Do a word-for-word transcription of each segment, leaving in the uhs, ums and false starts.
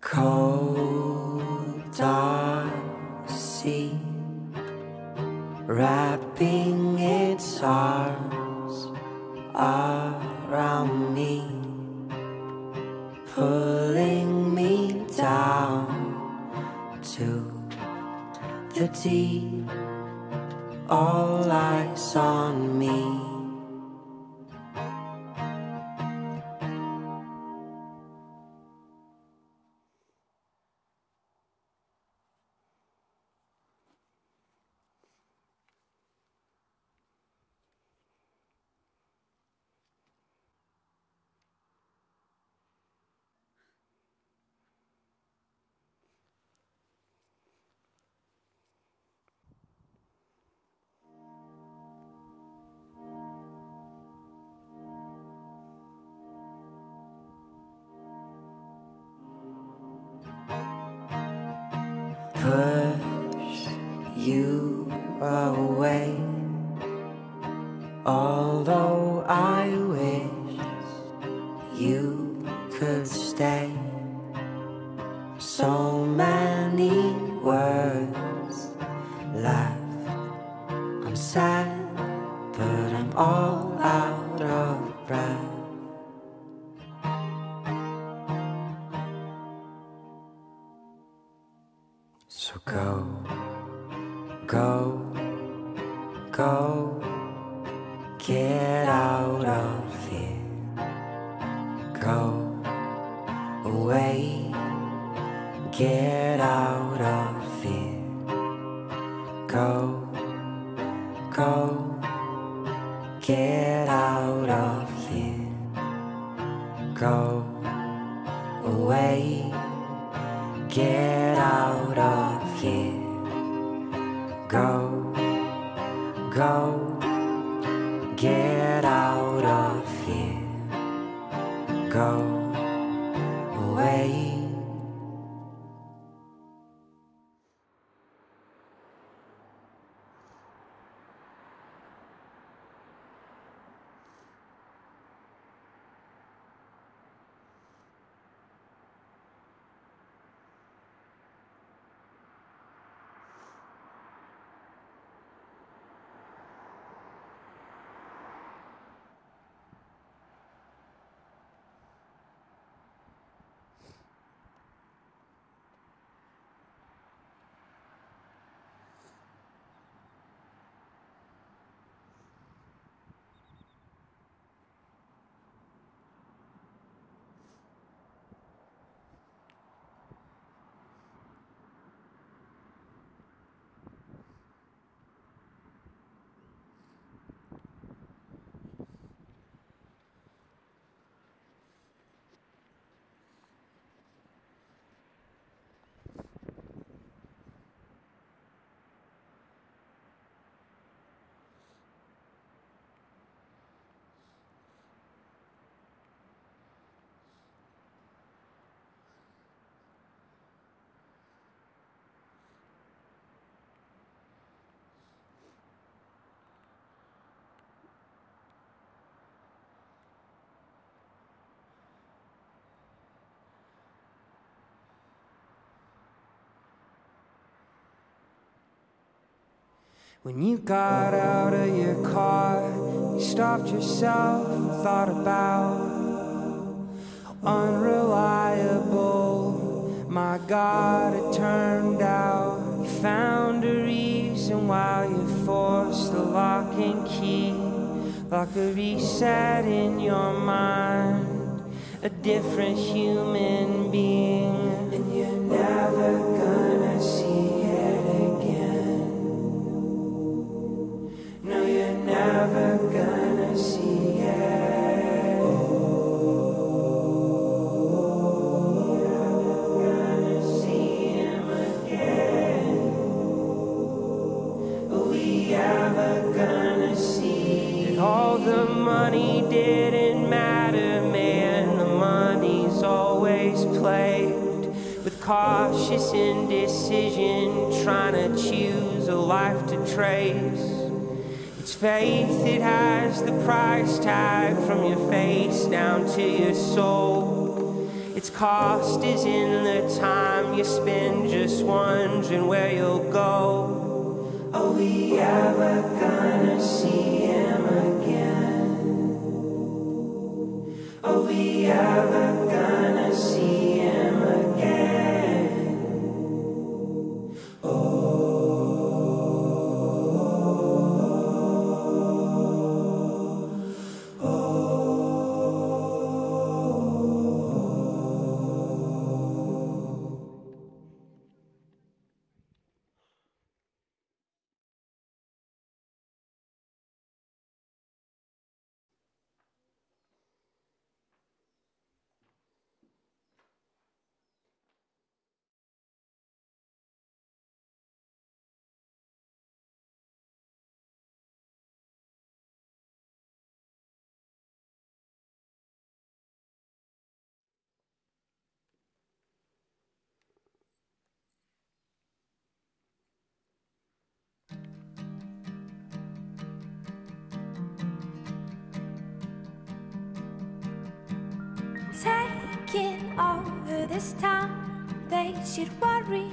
Cold dark sea, wrapping its arms around me, pulling me down to the deep, all eyes on me. Push you away, although I wish you could stay. So many words left, I'm sad, but I'm all out of breath. So go, go, go, get out of here. Go away, get out of here. Go, go, get out of here. Go away, get out of here. Go, go, get out of here. Go away. When you got out of your car, you stopped yourself and thought about how unreliable, my God, it turned out. You found a reason why you forced the lock and key, like a reset in your mind, a different human being, and you're never gonna see it again. No, you're never gonna see it. Oh, you're never gonna see him again. Are we ever gonna see that all the money didn't matter, man? The money's always played with cautious indecision, trying to choose a life to trace. It's faith that has the price tag from your face down to your soul. Its cost is in the time you spend just wondering where you'll go. Are we ever gonna see him again? Are we ever gonna see him again? Oh. Taking over this town, they should worry.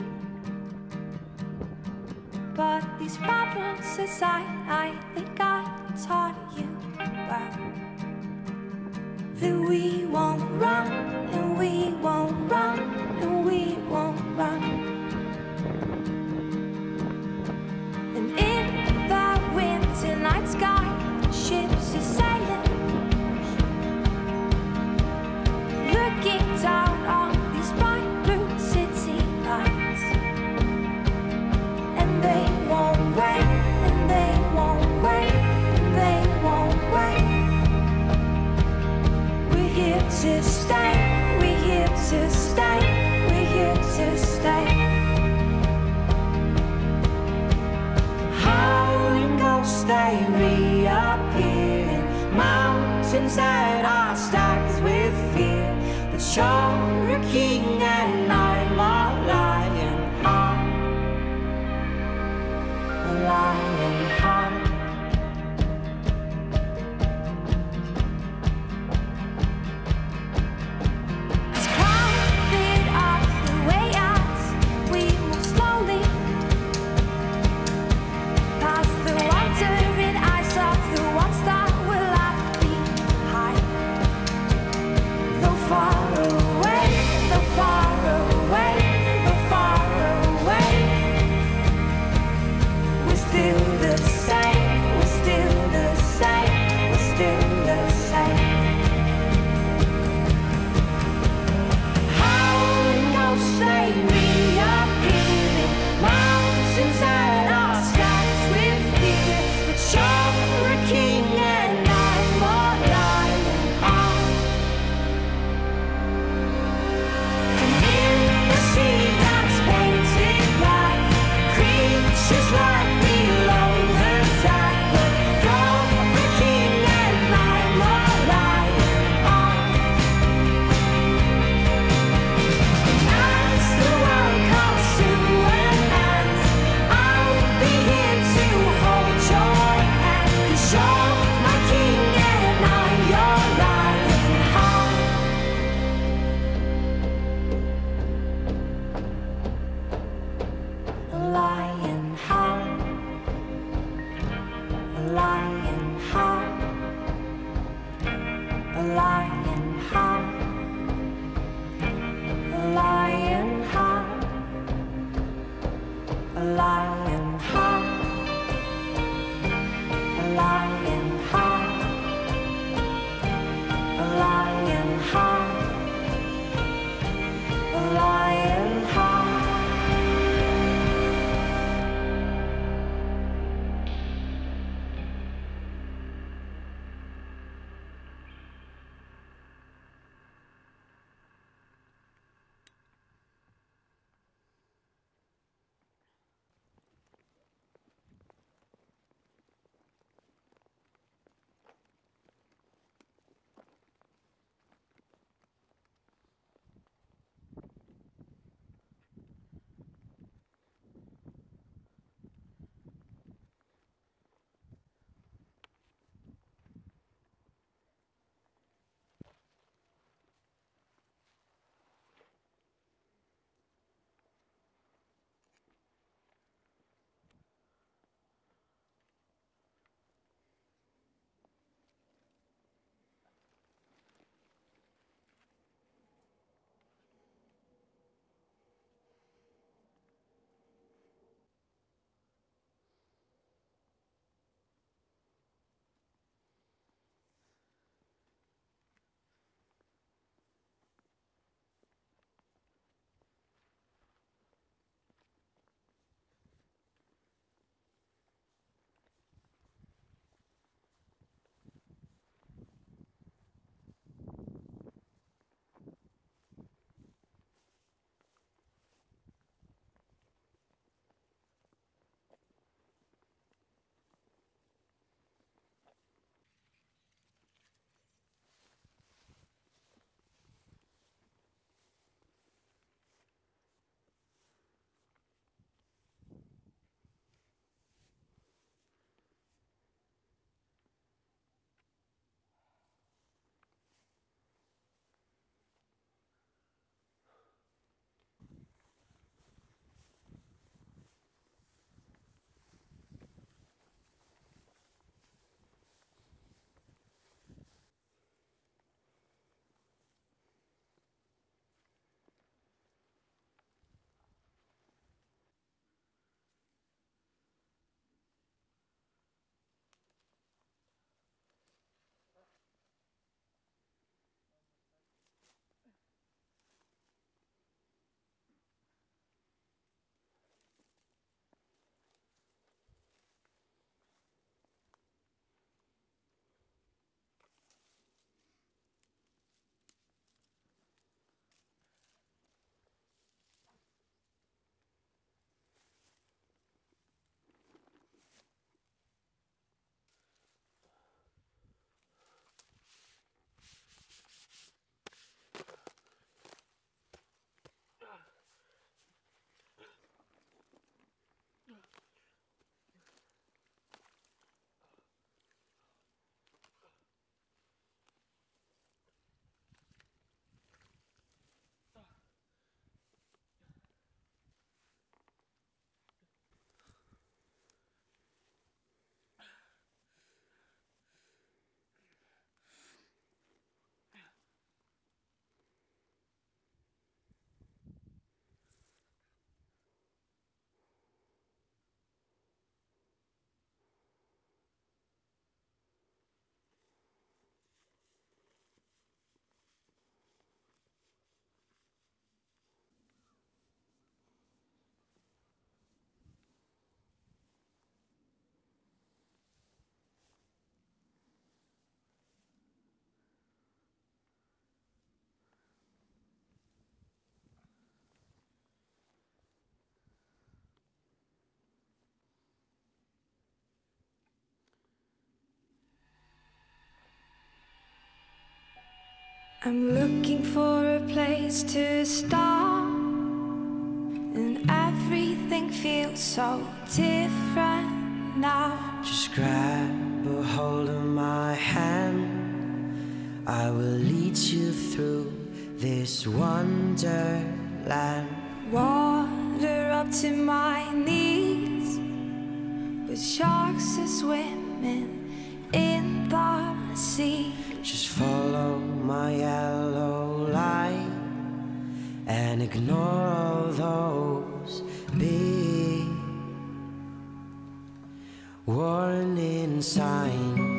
But these problems aside, I think I taught you well that we won't run, and we won't run, and we won't run. And in the winter night sky, ships are sailing, looking down on these bright blue city lights. And they won't wait, and they won't wait, and they won't wait. We're here to stay, we're here to stay, we're here to stay. Howling ghosts, they reappear in mountains that are stacked with fear. But you're a king and I'm a Lionheart, a Lionheart. It's crowded up the way as we move slowly past the wandering eyes of the ones that will left behind. Though far away, though far I'm looking for a place to start, and everything feels so different now. Just grab a hold of my hand, I will lead you through this wonderland. Water up to my knees, but sharks are swimming in the sea. Just follow my yellow light and ignore all those big warning signs.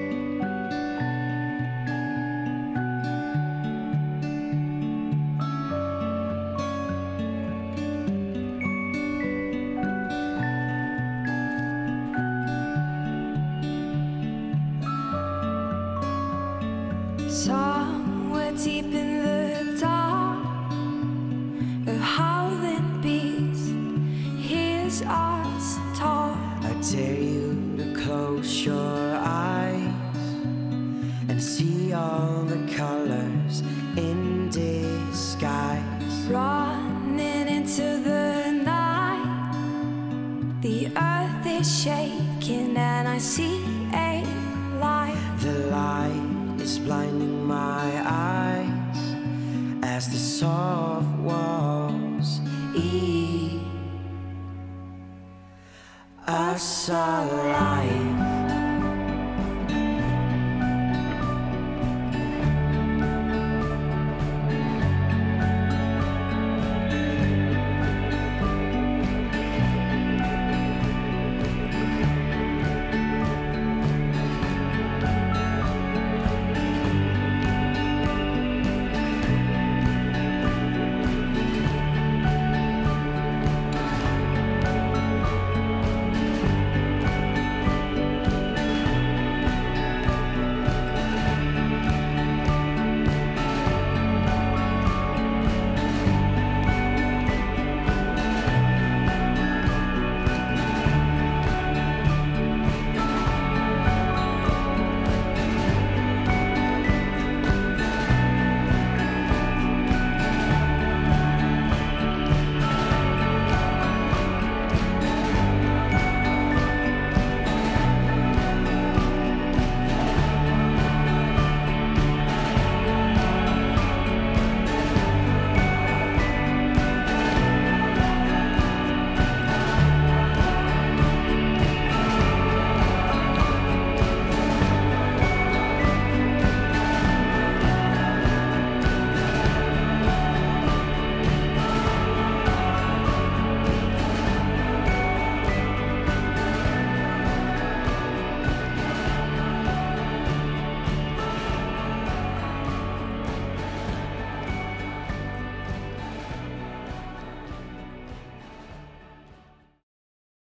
Somewhere deep in the dark, a howling beast hears us talk. I dare you to close your eyes and see all the colors in disguise. Running into the night, the earth is shaking and I see a light. The light is blinding my eyes as the soft walls eat us alive.